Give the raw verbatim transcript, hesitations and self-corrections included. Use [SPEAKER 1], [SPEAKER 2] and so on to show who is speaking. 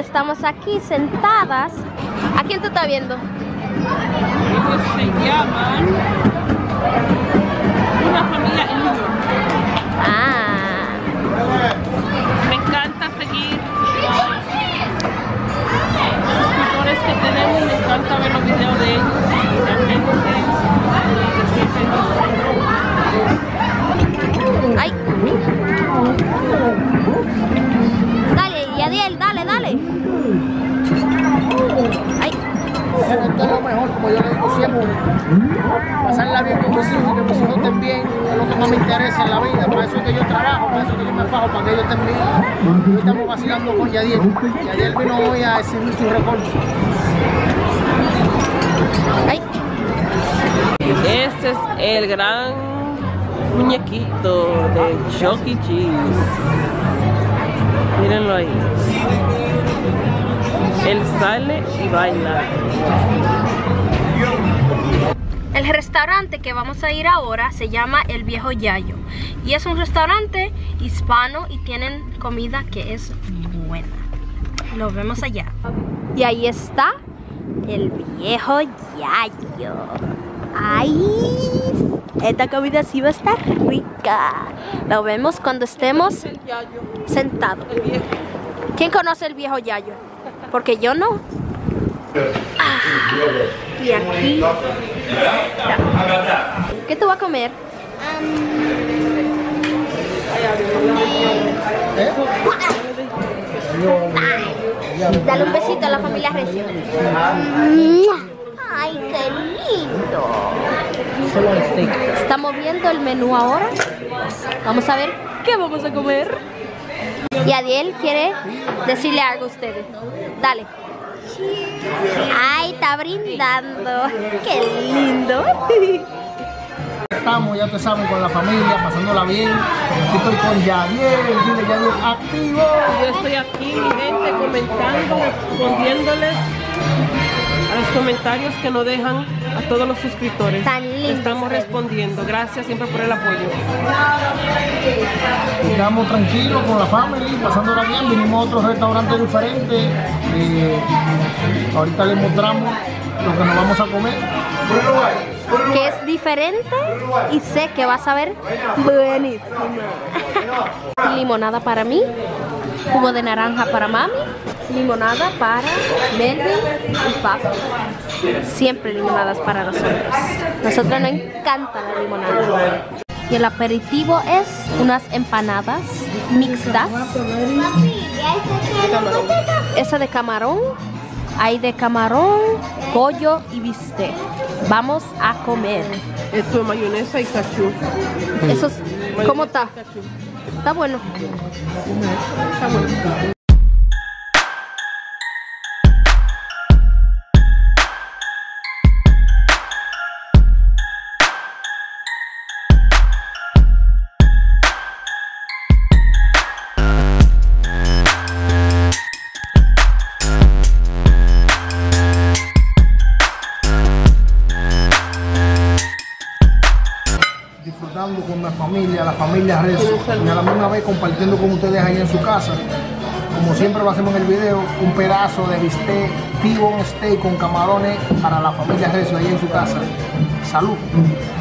[SPEAKER 1] estamos aquí sentadas. ¿A quién tú estás viendo?
[SPEAKER 2] Ellos se llaman Una Familia en New York.
[SPEAKER 1] Ah.
[SPEAKER 2] Me encanta seguir los suscriptores que tenemos, me encanta ver los videos de ellos, especialmente de siempre.
[SPEAKER 1] Ay. Dale, Yadiel, dale, dale. Ay.
[SPEAKER 3] Esto es lo mejor, como yo le digo siempre. Pasarla bien con mis hijos, que mis hijos estén bien, es lo que más me interesa en la vida. Para eso es que yo trabajo, para eso es que yo me fajo, para que ellos estén bien. Y hoy estamos vacilando con Yadiel. Yadiel vino hoy a exhibir su recorte.
[SPEAKER 1] Ay.
[SPEAKER 2] Este es el gran muñequito de Chuck E. Cheese. Mírenlo ahí. Él sale y baila.
[SPEAKER 1] El restaurante que vamos a ir ahora se llama El Viejo Yayo. Y es un restaurante hispano y tienen comida que es buena. Nos vemos allá. Y ahí está El Viejo Yayo. ¡Ay! Esta comida sí va a estar rica. Lo vemos cuando estemos sentados. ¿Quién conoce El Viejo Yayo? Porque yo no. Ah, y aquí. ¿Qué tú vas a comer? Dale un besito a la familia Recio. ¡Ay, qué lindo! Estamos viendo el menú ahora. Vamos a ver qué vamos a comer. Y Adiel quiere decirle algo a ustedes. Dale. Ay, está brindando. Qué lindo.
[SPEAKER 3] Estamos, ya te saben, con la familia, pasándola bien. Aquí estoy con Yadiel, dile Yadiel, activo.
[SPEAKER 2] Yo estoy aquí, mi gente, comentando, respondiéndoles a los comentarios que nos dejan a todos los suscriptores.
[SPEAKER 1] Tan lindo.
[SPEAKER 2] Estamos respondiendo. Gracias siempre por el apoyo.
[SPEAKER 3] Estamos tranquilos con la familia, pasándola bien. Vinimos a otro restaurante diferente. Eh, ahorita les mostramos lo que nos vamos a comer.
[SPEAKER 1] Que es diferente y sé que vas a ver buenísimo. Limonada para mí, jugo de naranja para mami, limonada para Melvin y Papi. Siempre limonadas para nosotros. Nosotros nos encanta la limonada. Y el aperitivo es unas empanadas mixtas. Esa de camarón, hay de camarón, pollo y bistec. Vamos a comer.
[SPEAKER 2] Esto es mayonesa y cachú.
[SPEAKER 1] Eso es, ¿cómo está? Está bueno.
[SPEAKER 2] Está bueno.
[SPEAKER 3] Disfrutando con la familia, la familia Recio, y a la misma vez compartiendo con ustedes ahí en su casa. Como siempre lo hacemos en el video, un pedazo de bistec, T-bone steak con camarones para la familia Recio ahí en su casa. Salud.